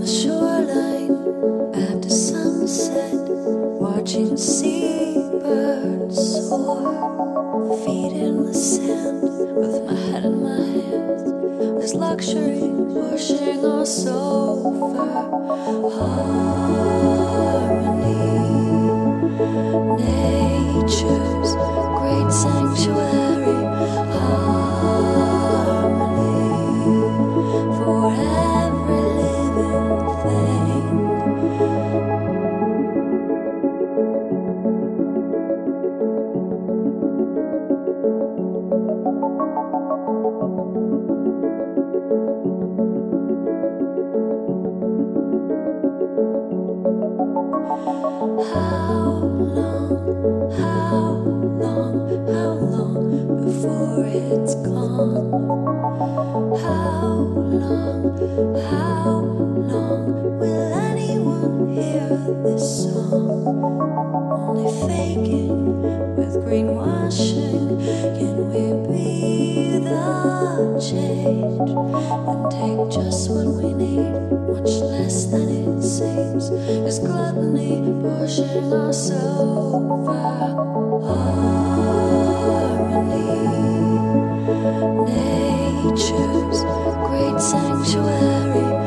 shoreline after sunset, watching seabirds soar, feet in the sand with my head in my hands. There's luxury pushing us over harmony. Nature's great sanctuary, harmony for every living thing. How long before it's gone? How long will anyone hear this song? Only faking with greenwashing. Can we be the change and take just what we need, much less than it seems? Is gluttony pushing us over harmony? Nature's great sanctuary,